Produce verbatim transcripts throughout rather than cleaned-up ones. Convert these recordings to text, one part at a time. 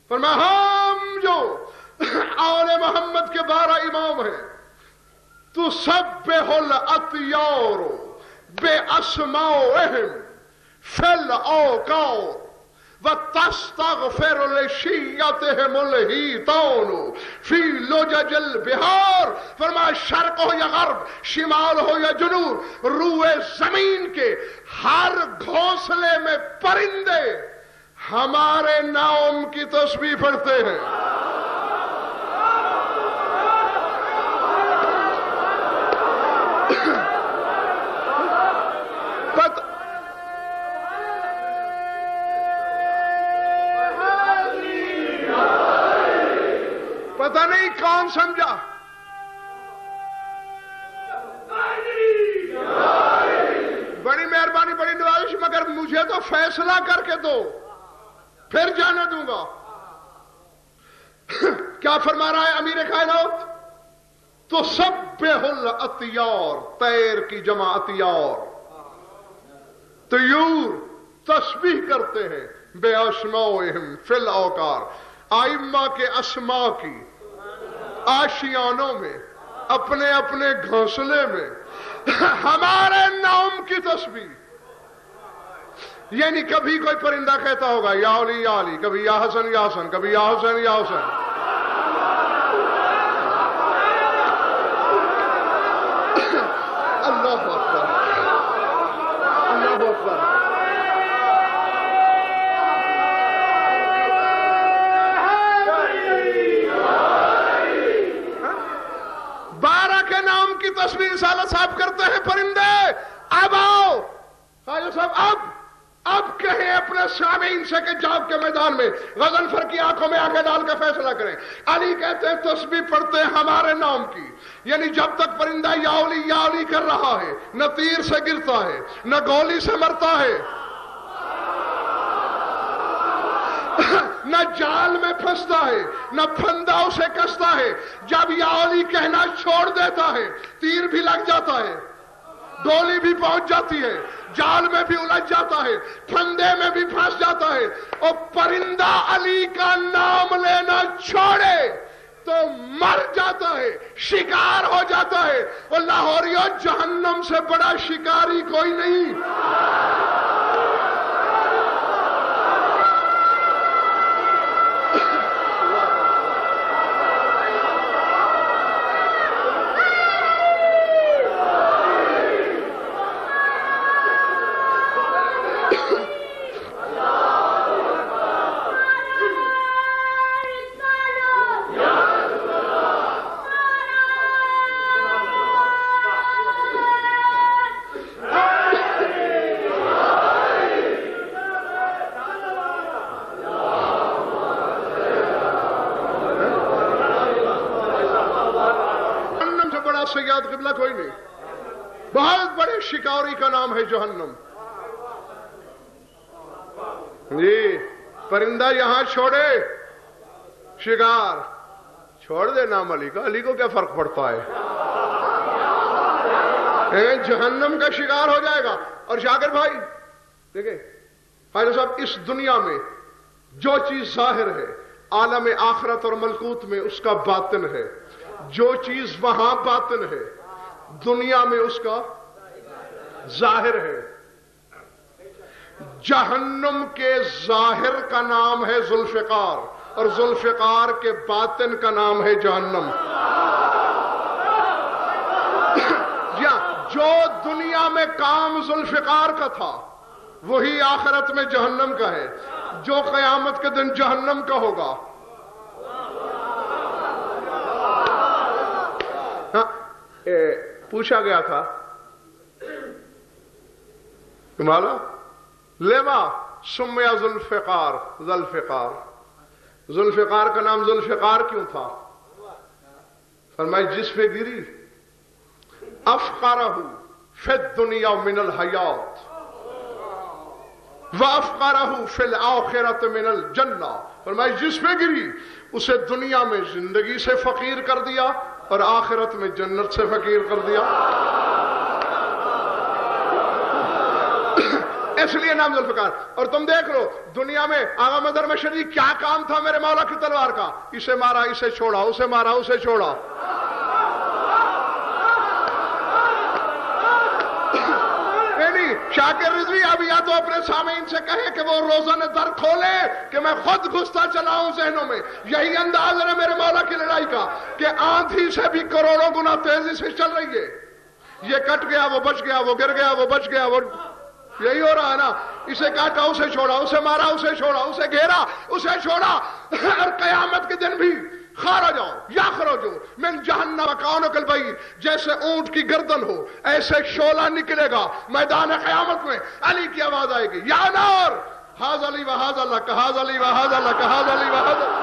فرمایا ہم جو آل محمد کے بارہ امام ہیں تو سبح الاطیار بے اسمائہم فی الاوقار وتستغفر لشیعتہم الہیتان فی لجج البحار. فرمایا شرق ہو یا غرب، شمال ہو یا جنوب، روئے زمین کے ہر گھونسلے میں پرندے ہمارے نام کی تسبیح پڑھتے ہیں. پتہ نہیں کون سمجھا. بڑی مہربانی، بڑی نوازش، مگر مجھے تو فیصلہ کر کے دو، پھر جانے دوں گا. کیا فرما رہا ہے امیر کائنات؟ تو سبح الاطیار، طیر کی جمع اطیار، طیور تسبیح کرتے ہیں بے اسمائہم فی الاوقار، ائمہ کے اسماء کی آشیانوں میں، اپنے اپنے گھونسلے میں ہمارے نام کی تسبیح. یعنی کبھی کوئی پرندہ کہتا ہوگا یا علی یا علی، کبھی یا حسن یا حسن، کبھی یا حسین یا حسین. اللہ اکبر، اللہ اکبر. بارہ کے نام کی تصویر رسالت صاحب کرتے ہیں پرندے. اب آؤ خواجہ صاحب، اب اب کہیں اپنے سامعین سے کہ جاب کے میدان میں غضنفر کی آنکھوں میں آنکھیں ڈال کے فیصلہ کریں. علی کہتے ہیں تسبیح پڑھتے ہیں ہمارے نام کی. یعنی جب تک پرندہ یا علی یا علی کر رہا ہے، نہ تیر سے گرتا ہے، نہ گولی سے مرتا ہے، نہ جال میں پھنستا ہے، نہ پھندا اسے کستا ہے. جب یا علی کہنا چھوڑ دیتا ہے، تیر بھی لگ جاتا ہے، گولی بھی پہنچ جاتی ہے، جال میں بھی الجھ جاتا ہے، پھندے میں بھی پھنس جاتا ہے. اور پرندہ علی کا نام لینا چھوڑے تو مر جاتا ہے، شکار ہو جاتا ہے. اور لاہوریوں، جہنم سے بڑا شکاری کوئی نہیں. سیاد قبلہ کوئی نہیں. بہت بڑے شکاری کا نام ہے جہنم. جی پرندہ یہاں چھوڑے، شکار چھوڑ دے نام علی کا. علی کو کیا فرق پڑتا ہے؟ جہنم کا شکار ہو جائے گا. اور شاکر بھائی دیکھیں حاجی صاحب، اس دنیا میں جو چیز ظاہر ہے عالم آخرت اور ملکوت میں اس کا باطن ہے. جو چیز وہاں باطن ہے دنیا میں اس کا ظاہر ہے. جہنم کے ظاہر کا نام ہے ذوالفقار، اور ذوالفقار کے باطن کا نام ہے جہنم. یا جو دنیا میں کام ذوالفقار کا تھا وہی آخرت میں جہنم کا ہے. جو قیامت کے دن جہنم کا ہوگا، پوچھا گیا تھا مولا لما سمیا ذوالفقار ذوالفقار، ذوالفقار کا نام ذوالفقار کیوں تھا؟ فرمایا جس پہ گری افقرہ فی الدنیا من الحیات وافقرہ فی الآخرۃ من الجنہ. فرمایا جس پہ گری اسے دنیا میں زندگی سے فقیر کر دیا اور آخرت میں جنت سے فقیر کر دیا. اس لیے نام ذوالفقار. اور تم دیکھ لو دنیا میں آغا مدر مشرقی کیا کام تھا میرے مولا کی تلوار کا؟ اسے مارا اسے چھوڑا، اسے مارا اسے چھوڑا. نہیں شاکر رضوی اب یا تو اپنے سامعین سے کہے کہ وہ روزانہ در کھولے کہ میں خود گھستا چلاؤں ذہنوں میں. یہی انداز ہے میرے مولا کی لڑائی کا کہ آندھی سے بھی کروڑوں گنا تیزی سے چل رہی ہے. یہ کٹ گیا وہ بچ گیا، وہ گر گیا وہ بچ گیا، وہ یہی ہو رہا ہے نا. اسے کاٹا اسے چھوڑا، اسے مارا اسے چھوڑا، اسے گھیرا اسے چھوڑا. اور قیامت کے دن بھی خارج آؤ یا خرجو من جہنم کانک البعیر، جیسے اونٹ کی گردن ہو ایسے شعلہ نکلے گا میدان قیامت میں. علی کی آواز آئے گی یا نار ھذا علی و ھذا لک، ھذا علی و ھذا لک، ھذا علی و ھذا.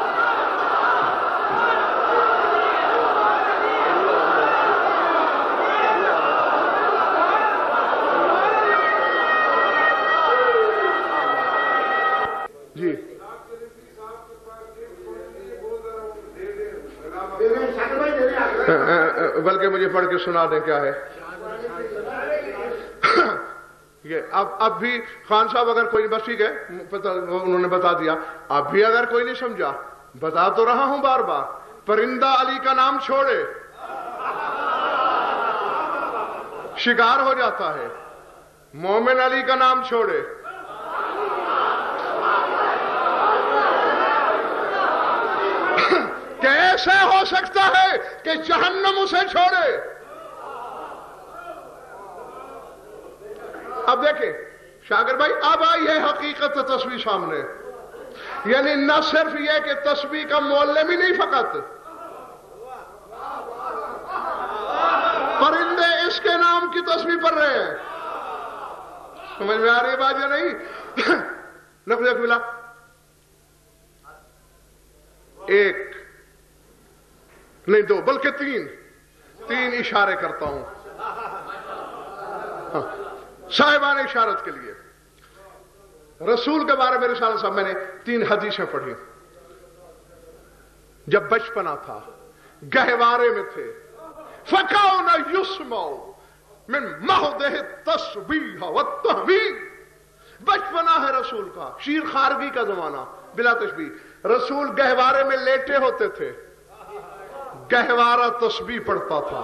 جی بلکہ مجھے پڑھ کے سنا دیں کیا ہے یہ. اب اب بھی خان صاحب اگر کوئی بس ٹھیک ہے انہوں نے بتا دیا، اب بھی اگر کوئی نہیں سمجھا بتا تو رہا ہوں بار بار. پرندہ علی کا نام چھوڑے شکار ہو جاتا ہے، مومن علی کا نام چھوڑے کیسے ہو سکتا ہے کہ جہنم اسے چھوڑے؟ اب دیکھیں شاگر بھائی اب آئی ہے حقیقت تسبیح سامنے. یعنی نہ صرف یہ کہ تسبیح کا معلم ہی نہیں فقط، پرندے اس کے نام کی تسبیح پڑھ رہے ہیں. سمجھ میں آ رہی ہے بات یا نہیں؟ لفظ ملا ایک نہیں دو بلکہ تین تین اشارے کرتا ہوں صاحبان اشارت کے لیے. رسول کے بارے میں رسالہ صاحب میں نے تین حدیثیں پڑھی. جب بچپنا تھا گہوارے میں تھے فَكَانَ يُسْمَعُ مِن مَحْدِهِ التَّسْبِيحَ وَالتَّحْمِيدِ. بچپنا ہے رسول کا، شیر خارگی کا زمانہ بلا تشبیہ. رسول گہوارے میں لیٹے ہوتے تھے، گہوارہ تسبیح پڑھتا تھا.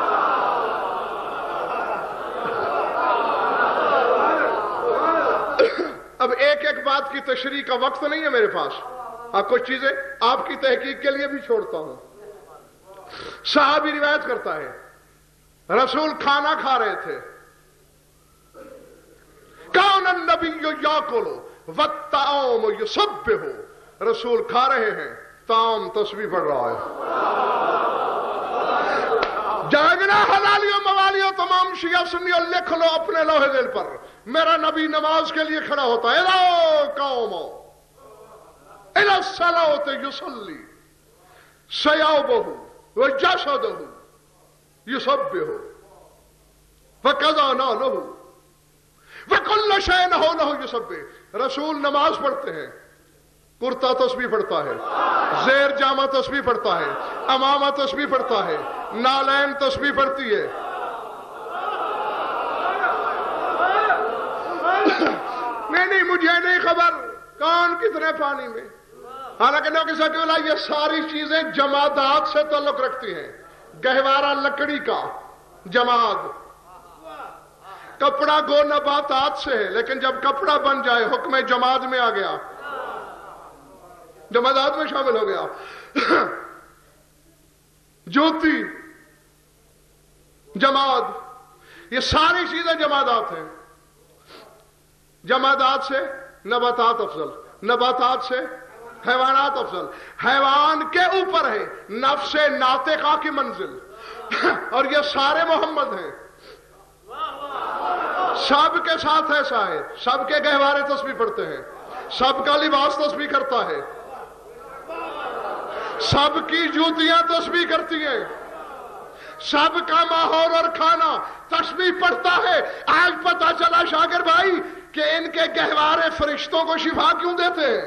اب ایک ایک بات کی تشریح کا وقت نہیں ہے میرے پاس، اب کچھ چیزیں آپ کی تحقیق کے لیے بھی چھوڑتا ہوں. صحابی روایت کرتا ہے رسول کھانا کھا رہے تھے. کان النبی یاکل والطعام یسبح، رسول کھا رہے ہیں طعام تسبیح پڑھ رہا ہے. جاگنا حلالیوں موالیوں تمام شیعہ سنیوں لکھ لو اپنے لوح دل پر، میرا نبی نماز کے لیے کھڑا ہوتا ہے اِلَا قَوْمُ اِلَا الصَّلَاةِ يُصَلِّي ثِيَابُهُ وَجَسَدُهُ يُسَبِّحُ فَقَضَى نَحْلُهُ وَكُلُّ شَيْءٍ حَوْلَهُ يُسَبِّحُ. رسول نماز پڑھتے ہیں، کرتا تسبیح پڑھتا ہے، زیر جامہ تسبیح پڑھتا ہے، امامہ تسبیح پڑھتا ہے، نالین تسبیح پڑھتی ہے. نہیں نہیں مجھے نہیں خبر کون کتنے پانی میں. حالانکہ نو کسا کہ یہ ساری چیزیں جمادات سے تعلق رکھتی ہیں. گہوارہ لکڑی کا جماد، کپڑا گو نباتات سے ہے، لیکن جب کپڑا بن جائے حکم جماد میں آ گیا، جمادات میں شامل ہو گیا. جوتی جماد، یہ ساری چیزیں جمادات ہیں. جمادات سے نباتات افضل، نباتات سے حیوانات افضل. حیوان کے اوپر ہے نفس ناطقہ کی منزل، اور یہ سارے محمد ہیں. سب کے ساتھ ایسا ہے، سب کے گہوارے تسبیح پڑھتے ہیں، سب کا لباس تسبیح کرتا ہے، سب کی جوتیاں تسبیح کرتی ہیں، سب کا ماحول اور کھانا تسبیح پڑھتا ہے. آج پتا چلا شاگر بھائی کہ ان کے گہوارے فرشتوں کو شفا کیوں دیتے ہیں.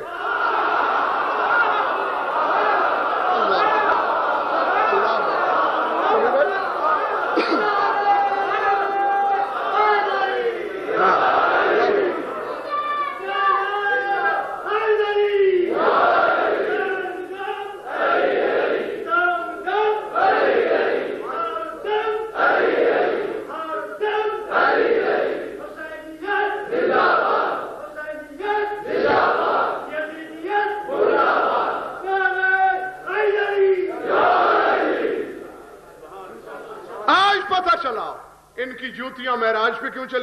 چلاؤ. ان کی جوتیاں معراج پہ کیوں چلی؟